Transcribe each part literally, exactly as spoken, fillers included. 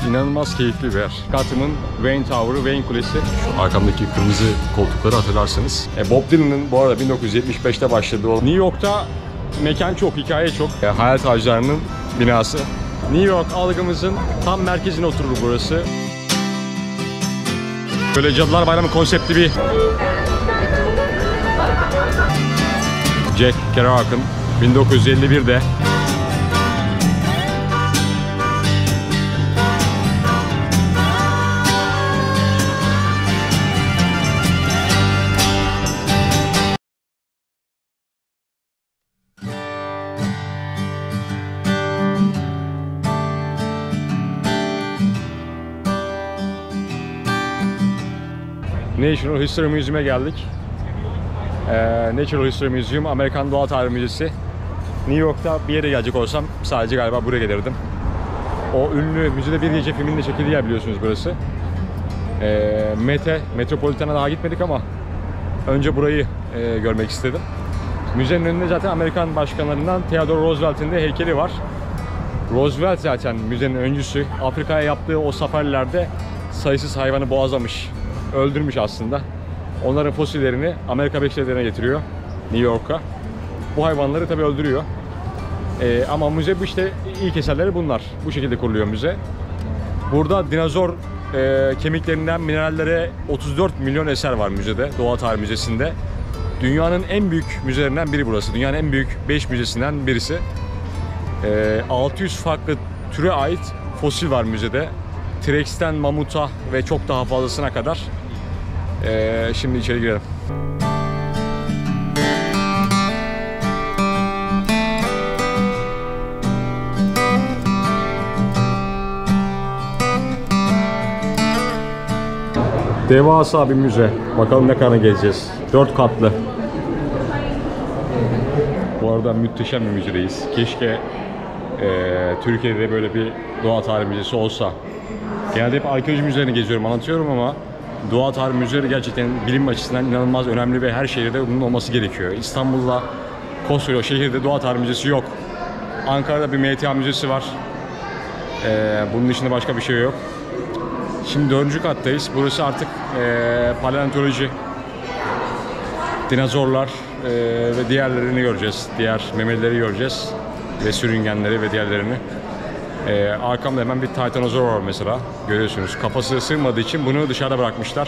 inanılmaz keyifli bir yer. Gotham'ın Wayne Tower'ı, Wayne Kulesi. Şu arkamdaki kırmızı koltukları hatırlarsınız. E, Bob Dylan'ın bu arada bin dokuz yüz yetmiş beşte başladığı o New York'ta mekan çok, hikaye çok. E, Hayat Ağaçları'nın binası. New York algımızın tam merkezine oturur burası. Böyle Cadılar Bayramı konseptli bir Jack Kerouac'ın bin dokuz yüz elli birde Natural History Museum'e geldik. Ee, Natural History Museum, Amerikan Doğa Tarihi Müzesi. New York'ta bir yere gelecek olsam sadece galiba buraya gelirdim. O ünlü Müzede Bir Gece filminin de çekildiği yer biliyorsunuz burası. Ee, Mete, Metropolitan'a daha gitmedik ama önce burayı e, görmek istedim. Müzenin önünde zaten Amerikan başkanlarından Theodore Roosevelt'in de heykeli var. Roosevelt zaten müzenin öncüsü. Afrika'ya yaptığı o safarilerde sayısız hayvanı boğazlamış, öldürmüş aslında. Onların fosillerini Amerika Birleşik Devletleri'ne getiriyor, New York'a. Bu hayvanları tabii öldürüyor. Ee, ama müze bu işte ilk eserleri bunlar. Bu şekilde kuruluyor müze. Burada dinozor e, kemiklerinden minerallere otuz dört milyon eser var müzede, Doğa Tarihi Müzesi'nde. Dünyanın en büyük müzelerinden biri burası. Dünyanın en büyük beş müzesinden birisi. Ee, altı yüz farklı türe ait fosil var müzede. T-Rex'ten mamuta ve çok daha fazlasına kadar. Ee, şimdi içeri girelim. Devasa bir müze. Bakalım ne kadar gezeceğiz. Dört katlı. Bu arada müthişem bir müzedeyiz. Keşke e, Türkiye'de böyle bir doğa tarihi müzesi olsa. Genelde hep arkeoloji müzelerini geziyorum, anlatıyorum ama doğa tarihi müzeleri gerçekten bilim açısından inanılmaz önemli ve her şehirde bunun olması gerekiyor. İstanbul'da, koskoca şehirde doğa tarihi müzesi yok. Ankara'da bir M T A müzesi var. E, bunun dışında başka bir şey yok. Şimdi dördüncü kattayız. Burası artık e, paleontoloji, dinozorlar e, ve diğerlerini göreceğiz. Diğer memelileri göreceğiz ve sürüngenleri ve diğerlerini. E, arkamda hemen bir titanozor var mesela. Görüyorsunuz. Kafası sığmadığı için bunu dışarıda bırakmışlar.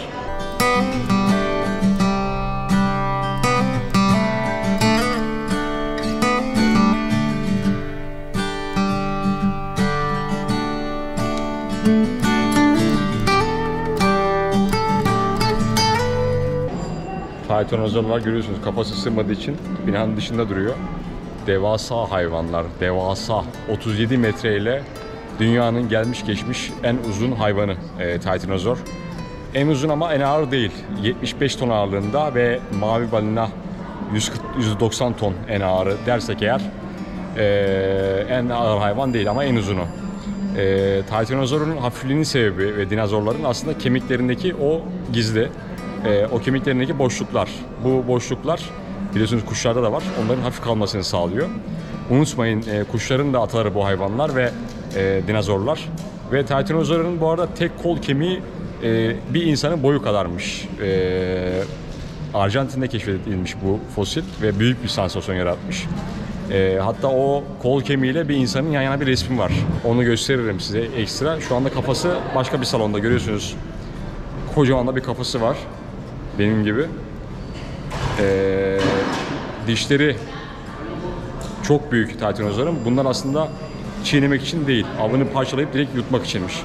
Titanozorlar görüyorsunuz, kafası sığmadığı için binanın dışında duruyor. Devasa hayvanlar, devasa otuz yedi metre ile dünyanın gelmiş geçmiş en uzun hayvanı e, Titanozor. En uzun ama en ağır değil. yetmiş beş ton ağırlığında ve mavi balina yüz doksan ton en ağırı dersek eğer e, en ağır hayvan değil ama en uzunu. E, Titanozor'un hafifliğinin sebebi ve dinozorların aslında kemiklerindeki o gizli. E, o kemiklerindeki boşluklar. Bu boşluklar biliyorsunuz kuşlarda da var. Onların hafif kalmasını sağlıyor. Unutmayın e, kuşların da ataları bu hayvanlar ve e, dinozorlar. Ve Titanozor'un bu arada tek kol kemiği e, bir insanın boyu kadarmış. E, Arjantin'de keşfedilmiş bu fosil ve büyük bir sansasyon yaratmış. E, hatta o kol kemiğiyle bir insanın yan yana bir resmi var. Onu gösteririm size ekstra. Şu anda kafası başka bir salonda görüyorsunuz. Kocaman da bir kafası var. Benim gibi. Ee, dişleri çok büyük Titanozor'un. Bunlar aslında çiğnemek için değil, avını parçalayıp direkt yutmak içinmiş.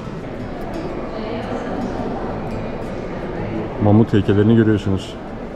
Mamut heykellerini görüyorsunuz.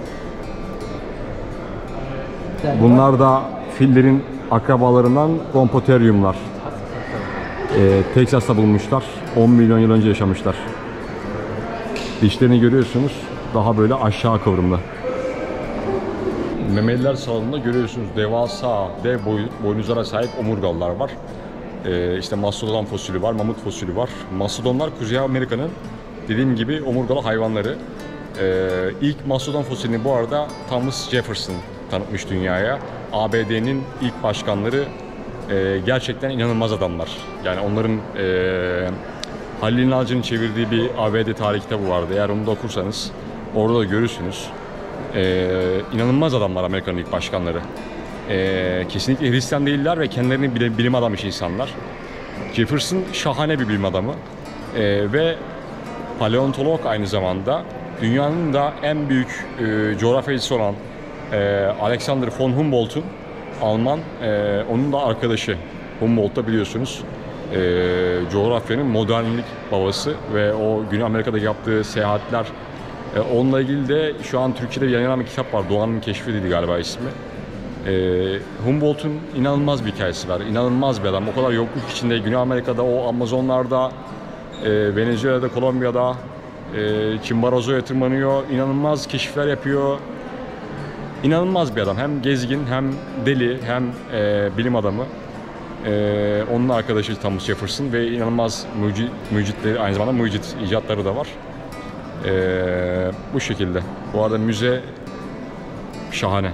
Bunlar da fillerin akrabalarından Gompotherium'lar. Ee, Teksas'ta bulmuşlar. on milyon yıl önce yaşamışlar. Dişlerini görüyorsunuz. Daha böyle aşağı kıvrımlı. Memeliler salonunda görüyorsunuz devasa, dev boy, boynuzlara sahip omurgalılar var. Ee, işte mastodon fosili var, mamut fosili var. Mastodonlar Kuzey Amerika'nın dediğim gibi omurgalı hayvanları. Ee, ilk mastodon fosilini bu arada Thomas Jefferson tanıtmış dünyaya. A B D'nin ilk başkanları e, gerçekten inanılmaz adamlar. Yani onların e, Halil İnalcı'nın çevirdiği bir A B D tarih kitabı vardı. Eğer onu da okursanız orada da görürsünüz. Ee, inanılmaz adamlar Amerika'nın ilk başkanları. Ee, kesinlikle Hristiyan değiller ve kendilerini bilim, bilim adamı insanlar. Jefferson şahane bir bilim adamı ee, ve paleontolog aynı zamanda. Dünyanın da en büyük e, coğrafyacısı olan e, Alexander von Humboldt'un Alman, e, onun da arkadaşı. Humboldt da biliyorsunuz e, coğrafyanın modernlik babası ve o Güney Amerika'da yaptığı seyahatler. E, onunla ilgili de şu an Türkçe'de yayınlanan bir kitap var. Doğanın Keşfi'ydi galiba ismi. E, Humboldt'un inanılmaz bir hikayesi var. İnanılmaz bir adam. O kadar yokluk içinde Güney Amerika'da, o Amazonlarda, e, Venezuela'da, Kolombiya'da, e, Chimborazo'ya tırmanıyor. İnanılmaz keşifler yapıyor. İnanılmaz bir adam. Hem gezgin, hem deli, hem e, bilim adamı. E, onun arkadaşı Thomas Jefferson ve inanılmaz mucit, mucitleri, aynı zamanda mucit icatları da var. E, bu şekilde. Bu arada müze şahane.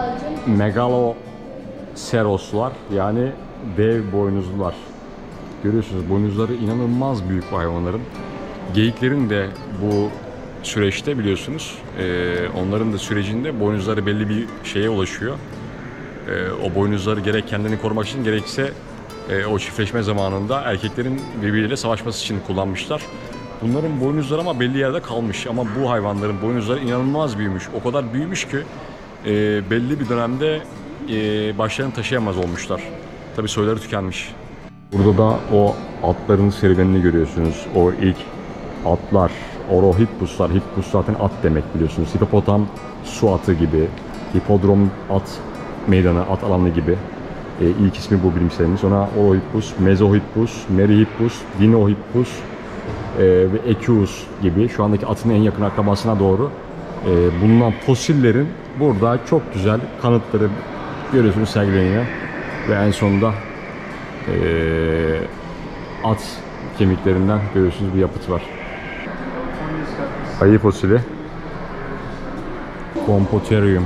Megaloceroslar, yani dev boynuzlular. Görüyorsunuz, boynuzları inanılmaz büyük bu hayvanların. Geyiklerin de bu süreçte biliyorsunuz, e, onların da sürecinde boynuzları belli bir şeye ulaşıyor. E, o boynuzları gerek kendini korumak için gerekse e, o çiftleşme zamanında erkeklerin birbiriyle savaşması için kullanmışlar. Bunların boynuzları ama belli yerde kalmış, ama bu hayvanların boynuzları inanılmaz büyümüş. O kadar büyümüş ki e, belli bir dönemde e, başlarını taşıyamaz olmuşlar. Tabii soyları tükenmiş. Burada da o atların serüvenini görüyorsunuz. O ilk atlar, Orohippuslar. Hippus zaten at demek biliyorsunuz. Hipopotam su atı gibi. Hipodrom at meydanı, at alanı gibi. E, ilk ismi bu bilimselimiz. Ona Orohippus, Mesohippus, Merihippus, Dinohippus e, ve Equus gibi şu andaki atın en yakın akrabasına doğru e, bulunan fosillerin burada çok güzel kanıtları görüyorsunuz, sergileniyor. Ve en sonunda e, at kemiklerinden görüyorsunuz bir yapıt var. Ayı fosili. Compoterium.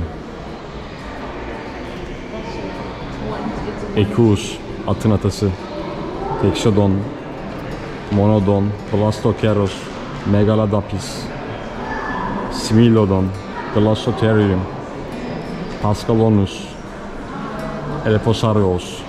Equus, atın atası. Texodon, Monodon, Blastoceros, Megalodapis, Smilodon, Glossotherium, Pascalonus, Elephosauros.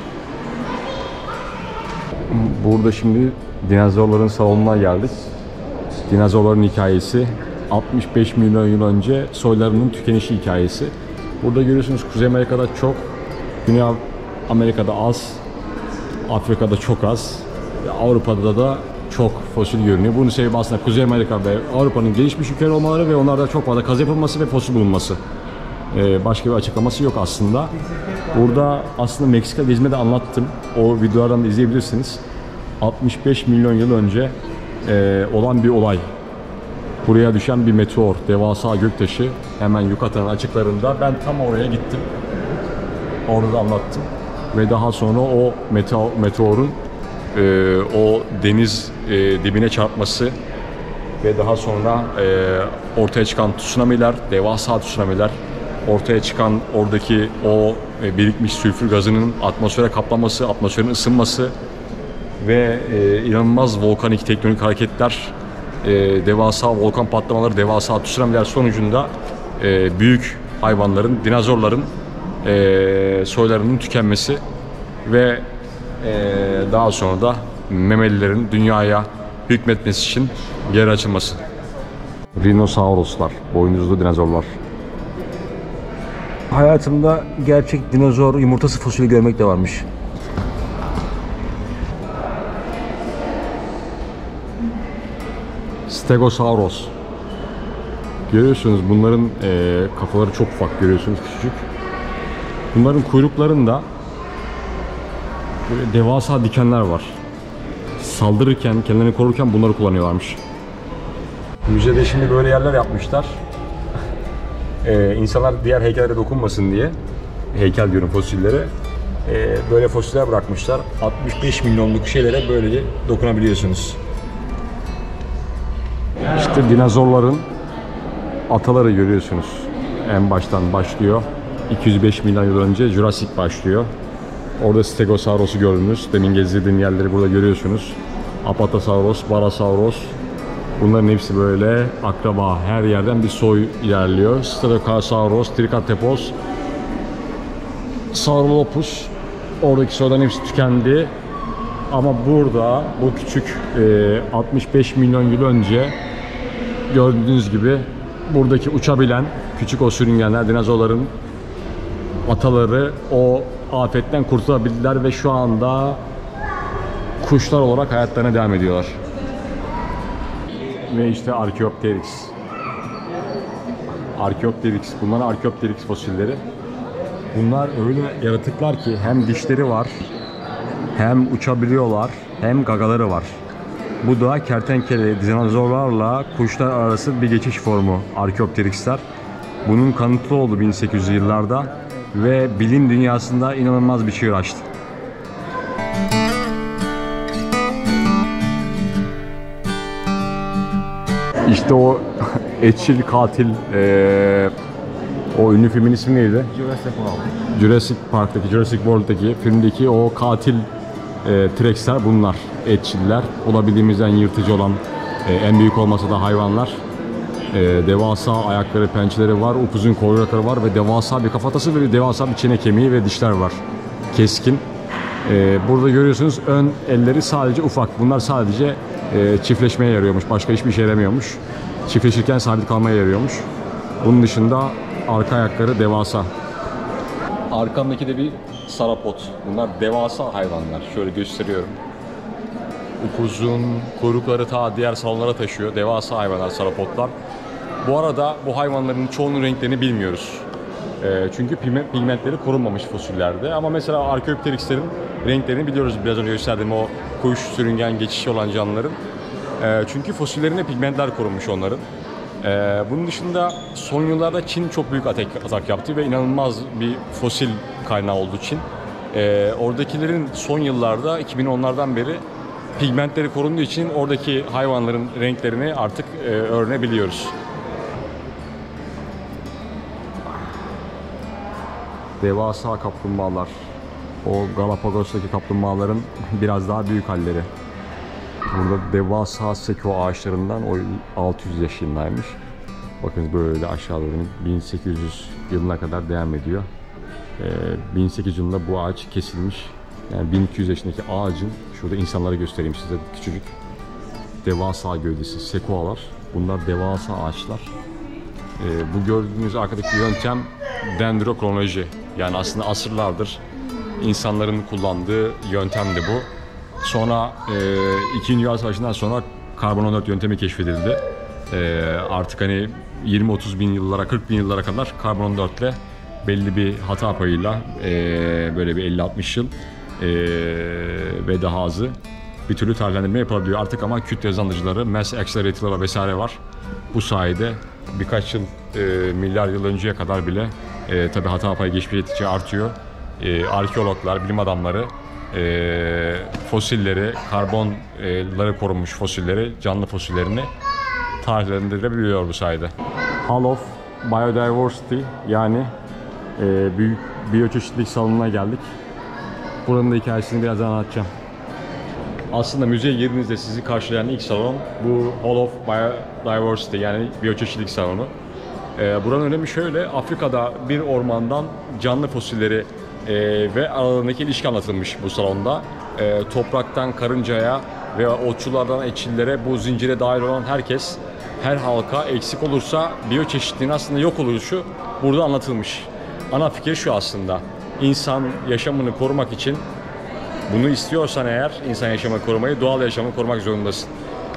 Burada şimdi dinozorların salonuna geldik. Dinozorların hikayesi, altmış beş milyon yıl önce soylarının tükenişi hikayesi. Burada görüyorsunuz Kuzey Amerika'da çok, Güney Amerika'da az, Afrika'da çok az, Avrupa'da da çok fosil görünüyor. Bunun sebebi aslında Kuzey Amerika ve Avrupa'nın gelişmiş ülkeler olmaları ve onlarda çok fazla kaz yapılması ve fosil bulunması. Ee, başka bir açıklaması yok aslında. Burada aslında Meksika gezmede anlattım. O videolardan da izleyebilirsiniz. altmış beş milyon yıl önce e, olan bir olay. Buraya düşen bir meteor, devasa göktaşı, hemen Yukatan'ın açıklarında. Ben tam oraya gittim. Orada da anlattım. Ve daha sonra o meteor, meteorun e, o deniz e, dibine çarpması ve daha sonra e, ortaya çıkan tsunamiler, devasa tsunamiler, ortaya çıkan oradaki o e, birikmiş sülfür gazının atmosfere kaplaması, atmosferin ısınması ve e, inanılmaz volkanik tektonik hareketler, e, devasa volkan patlamaları, devasa tsunamiler sonucunda e, büyük hayvanların, dinozorların e, soylarının tükenmesi ve e, daha sonra da memelilerin dünyaya hükmetmesi için yer açılması. Rhinosauruslar, boynuzlu dinozorlar. Hayatımda gerçek dinozor yumurtası fosili görmek de varmış. Stegosaurus. Görüyorsunuz bunların e, kafaları çok ufak, görüyorsunuz, küçücük. Bunların kuyruklarında böyle devasa dikenler var. Saldırırken, kendilerini korurken bunları kullanıyorlarmış. Müzede şimdi böyle yerler yapmışlar. Ee, insanlar diğer heykellere dokunmasın diye, heykel diyorum, fosillere, ee, böyle fosiller bırakmışlar. altmış beş milyonluk şeylere böyle dokunabiliyorsunuz. İşte dinozorların ataları görüyorsunuz. En baştan başlıyor. iki yüz beş milyon yıl önce Jurassic başlıyor. Orada Stegosaurus'u gördünüz. Demin gezdirdiğim yerleri burada görüyorsunuz. Apatosaurus, Barasaurus. Bunların hepsi böyle akraba. Her yerden bir soy ilerliyor. Stegosaurus, Triceratops, Saurolophus. Oradaki soyların hepsi tükendi. Ama burada bu küçük e, altmış beş milyon yıl önce gördüğünüz gibi buradaki uçabilen küçük o sürüngenler, dinozorların ataları o afetten kurtulabildiler ve şu anda kuşlar olarak hayatlarına devam ediyorlar. Ve işte Archaeopteryx. Archaeopteryx. Bunlar Archaeopteryx fosilleri. Bunlar öyle yaratıklar ki hem dişleri var, hem uçabiliyorlar, hem gagaları var. Bu da kertenkele, dinozorlarla kuşlar arası bir geçiş formu Archaeopteryx'ler. Bunun kanıtlı oldu bin sekiz yüzlü yıllarda ve bilim dünyasında inanılmaz bir çığır açtı. İşte o etçil katil, ee, o ünlü filmin ismi neydi? Jurassic World. Jurassic Park'taki, Jurassic World'daki filmdeki o katil e, T-Rex'ler bunlar. Etçiller. Olabildiğimizden yırtıcı olan, e, en büyük olmasa da hayvanlar. E, devasa ayakları, pençeleri var, upuzun kuyrukları var ve devasa bir kafatası ve devasa bir çene kemiği ve dişler var. Keskin. E, burada görüyorsunuz ön elleri sadece ufak. Bunlar sadece e, çiftleşmeye yarıyormuş. Başka hiçbir işe yaramıyormuş. Çiftleşirken sabit kalmaya yarıyormuş. Bunun dışında arka ayakları devasa. Arkamdaki de bir sarapot. Bunlar devasa hayvanlar. Şöyle gösteriyorum. Upuzun kuyrukları ta diğer salonlara taşıyor. Devasa hayvanlar, sarapotlar. Bu arada bu hayvanların çoğunun renklerini bilmiyoruz. E, çünkü pigmentleri korunmamış fosillerde. Ama mesela Archaeopteryx'lerin renklerini biliyoruz. Biraz önce gösterdiğim o kuş, sürüngen, geçişi olan canlıların. E, çünkü fosillerine pigmentler korunmuş onların. Ee, bunun dışında son yıllarda Çin çok büyük atak, atak yaptı ve inanılmaz bir fosil kaynağı oldu Çin. Ee, oradakilerin son yıllarda iki bin onlardan beri pigmentleri korunduğu için oradaki hayvanların renklerini artık e, öğrenebiliyoruz. Devasa kaplumbağalar. O Galapagos'taki kaplumbağaların biraz daha büyük halleri. Burada devasa seko ağaçlarından o altı yüz yaşındaymış. Bakın böyle aşağı doğru bin sekiz yüz yılına kadar devam ediyor. Ee, bin sekiz yüz yılında bu ağaç kesilmiş. Yani bin iki yüz yaşındaki ağacın, şurada insanları göstereyim size küçücük. Devasa gövdesi, sekoalar. Bunlar devasa ağaçlar. Ee, bu gördüğünüz arkadaki yöntem dendrokronoloji. Yani aslında asırlardır insanların kullandığı yöntemdi bu. Sonra e, İkinci Dünya Savaşı'ndan sonra karbon on dört yöntemi keşfedildi. E, artık hani yirmi otuz bin yıllara, kırk bin yıllara kadar karbon on dört ile belli bir hata payıyla e, böyle bir elli altmış yıl e, ve daha azı bir türlü tarihlendirme yapabiliyor. Artık ama kütle hızlandırıcıları, mass accelerator'lar vesaire var. Bu sayede birkaç yıl, e, milyar yıl önceye kadar bile e, tabii hata payı geçmişe artıyor. E, arkeologlar, bilim adamları E, fosilleri, karbonları korunmuş fosilleri, canlı fosillerini tarihlendirebiliyor bu sayede. Hall of Biodiversity, yani e, büyük biyoçeşitlilik salonuna geldik. Buranın da hikayesini birazdan anlatacağım. Aslında müzeye girdiğinizde sizi karşılayan ilk salon bu Hall of Biodiversity, yani biyoçeşitlilik salonu. E, buranın önemi şöyle: Afrika'da bir ormandan canlı fosilleri Ee, ve aralarındaki ilişki anlatılmış bu salonda. Ee, topraktan karıncaya ve otçulardan etçillere, bu zincire dahil olan herkes, her halka eksik olursa biyoçeşitliğin aslında yok oluşu burada anlatılmış. Ana fikir şu aslında: İnsan yaşamını korumak için, bunu istiyorsan eğer, insan yaşamını korumayı, doğal yaşamını korumak zorundasın.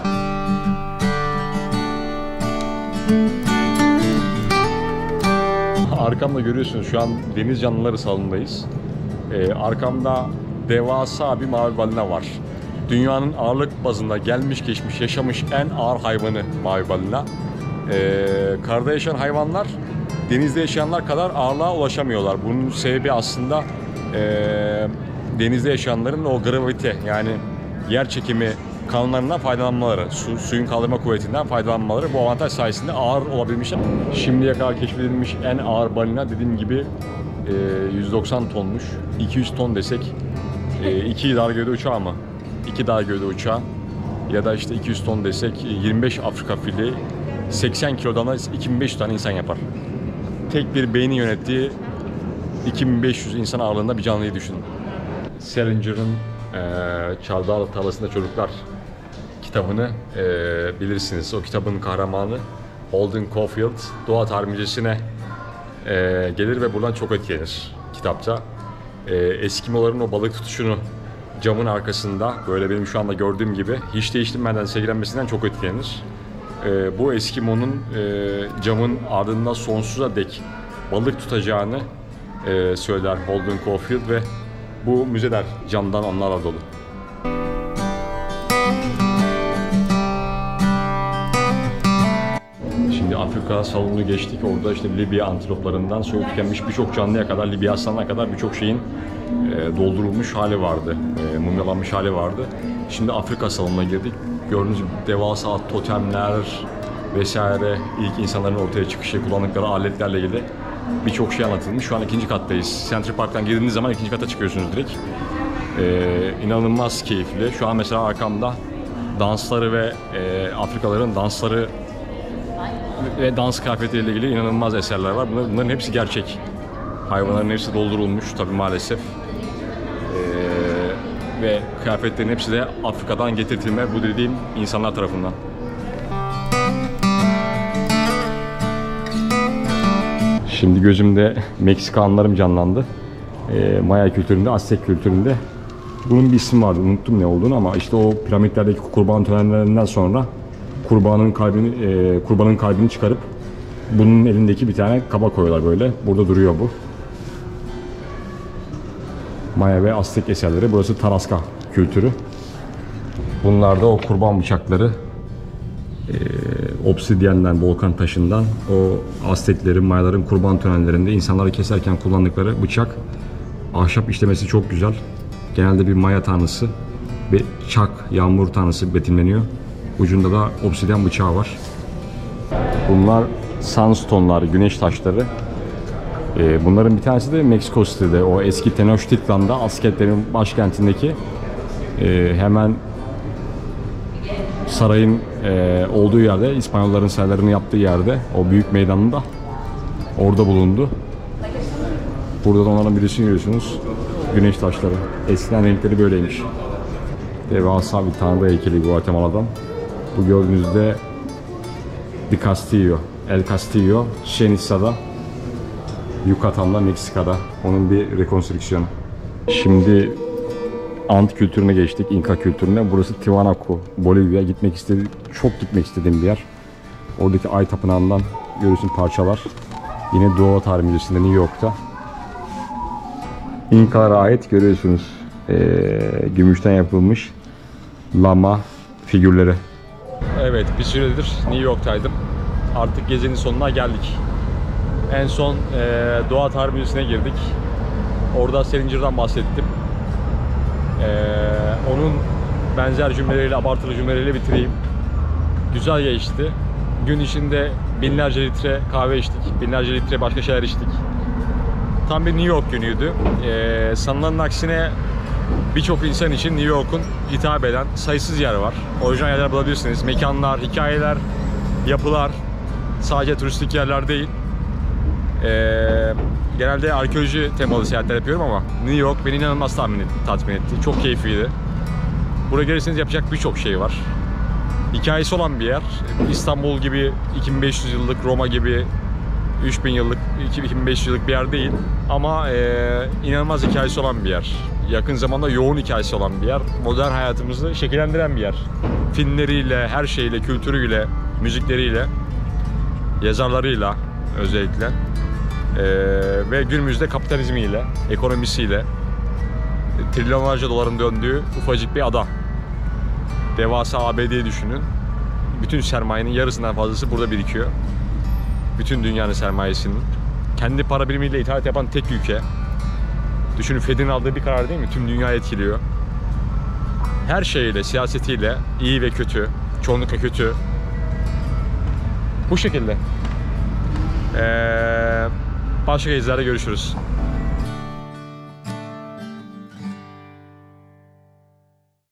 Arkamda görüyorsunuz, şu an deniz canlıları salonundayız. Ee, arkamda devasa bir mavi balina var. Dünyanın ağırlık bazında gelmiş geçmiş yaşamış en ağır hayvanı mavi balina. Ee, karada yaşayan hayvanlar denizde yaşayanlar kadar ağırlığa ulaşamıyorlar. Bunun sebebi aslında e, denizde yaşayanların o gravite, yani yer çekimi kanunlarından faydalanmaları, su, suyun kaldırma kuvvetinden faydalanmaları bu avantaj sayesinde ağır olabilmişler. Şimdiye kadar keşfedilmiş en ağır balina dediğim gibi e, yüz doksan tonmuş. iki yüz ton desek, e, iki dar gövde uçağı mı? iki dar gövde uçağı. ya da işte iki yüz ton desek yirmi beş Afrika fili seksen kilodan da iki bin beş yüz tane insan yapar. Tek bir beyni yönettiği iki bin beş yüz insan ağırlığında bir canlıyı düşünün. Salinger'ın e, Çavdar Tarlasında Çocuklar kitabını e, bilirsiniz. O kitabın kahramanı Holden Caulfield Doğa Tarihi Müzesi'ne e, gelir ve buradan çok etkilenir kitapta. E, Eskimoların o balık tutuşunu camın arkasında böyle benim şu anda gördüğüm gibi hiç değiştirmeden sergilenmesinden çok etkilenir. E, bu Eskimo'nun e, camın ardında sonsuza dek balık tutacağını e, söyler Holden Caulfield ve bu müzeler camdan anlarla dolu. Şimdi Afrika salonunu geçtik. Orada işte Libya antiloplarından soğuk tükenmiş birçok canlıya kadar, Libya aslanına kadar birçok şeyin e, doldurulmuş hali vardı. E, mumyalanmış hali vardı. Şimdi Afrika salonuna girdik. Gördüğünüz gibi devasa totemler vesaire, ilk insanların ortaya çıkışı, kullandıkları aletlerle ilgili birçok şey anlatılmış. Şu an ikinci kattayız. Central Park'tan girdiğiniz zaman ikinci kata çıkıyorsunuz direkt. Ee, inanılmaz keyifli. Şu an mesela arkamda dansları ve e, Afrikalıların dansları ve dans kıyafetleriyle ilgili inanılmaz eserler var. Bunların, bunların hepsi gerçek. Hayvanların hepsi doldurulmuş tabii maalesef. Ee, ve kıyafetlerin hepsi de Afrika'dan getirtilme bu dediğim insanlar tarafından. Şimdi gözümde Meksika anılarım canlandı. E, Maya kültüründe, Aztek kültüründe bunun bir ismi vardı. Unuttum ne olduğunu ama işte o piramitlerdeki kurban törenlerinden sonra kurbanın kalbini e, kurbanın kalbini çıkarıp bunun elindeki bir tane kaba koyuyorlar böyle. Burada duruyor bu. Maya ve Aztek eserleri. Burası Tarasca kültürü. Bunlar da o kurban bıçakları. E, obsidiyenden, volkan taşından o Azteklerin, Mayaların kurban törenlerinde insanları keserken kullandıkları bıçak. Ahşap işlemesi çok güzel. Genelde bir Maya tanrısı ve çak, yağmur tanrısı betimleniyor. Ucunda da obsidyen bıçağı var. Bunlar sandstone'lar, güneş taşları. E, bunların bir tanesi de Meksiko City'de, o eski Tenochtitlan'da, Azteklerin başkentindeki e, hemen sarayın e, olduğu yerde, İspanyolların saraylarını yaptığı yerde, o büyük meydanında orada bulundu. Burada da onların birisini görüyorsunuz. Güneş taşları. Eskiden renkleri böyleymiş. Devasa bir tanrı heykeli Guatemala'dan. Bu gördüğünüzde The Castillo, El Castillo, Chichén Itza'da, Yucatan'da, Meksika'da. Onun bir rekonstrüksiyonu. Şimdi Ant kültürüne geçtik, İnka kültürüne. Burası Tiwanaku, Bolivya. Gitmek istedi, çok gitmek istediğim bir yer. Oradaki Ay Tapınağı'ndan görüyorsun parçalar. Yine Doğa Tarihi Müzesi'nde New York'ta. İnkalara ait görüyorsunuz ee, gümüşten yapılmış lama figürleri. Evet, bir süredir New York'taydım. Artık gezinin sonuna geldik. En son ee, Doğa Tarihi Müzesi'ne girdik. Orada Salinger'dan bahsettim. Ee, onun benzer cümleleriyle, abartılı cümleleriyle bitireyim. Güzel geçti. Gün içinde binlerce litre kahve içtik, binlerce litre başka şeyler içtik. Tam bir New York günüydü. Ee, sanılanın aksine birçok insan için New York'un hitap eden sayısız yer var. Orijinal yerler bulabilirsiniz. Mekanlar, hikayeler, yapılar, sadece turistik yerler değil. Ee, genelde arkeoloji temalı seyahatler yapıyorum ama New York beni inanılmaz tatmin etti, tatmin etti. Çok keyifliydi. Buraya gelirseniz yapacak birçok şey var. Hikayesi olan bir yer. İstanbul gibi, iki bin beş yüz yıllık, Roma gibi üç bin yıllık, iki bin beş yüz yıllık bir yer değil. Ama e, inanılmaz hikayesi olan bir yer. Yakın zamanda yoğun hikayesi olan bir yer. Modern hayatımızı şekillendiren bir yer. Filmleriyle, her şeyle, kültürüyle, müzikleriyle, yazarlarıyla özellikle. Ee, ve günümüzde kapitalizmiyle, ekonomisiyle trilyonlarca doların döndüğü ufacık bir ada. Devasa A B D'yi düşünün. Bütün sermayenin yarısından fazlası burada birikiyor. Bütün dünyanın sermayesinin. Kendi para birimiyle ithalat yapan tek ülke. Düşünün, Fed'in aldığı bir karar değil mi? Tüm dünyayı etkiliyor. Her şeyle, siyasetiyle, iyi ve kötü, çoğunlukla kötü. Bu şekilde. Ee, başka gezilerde görüşürüz.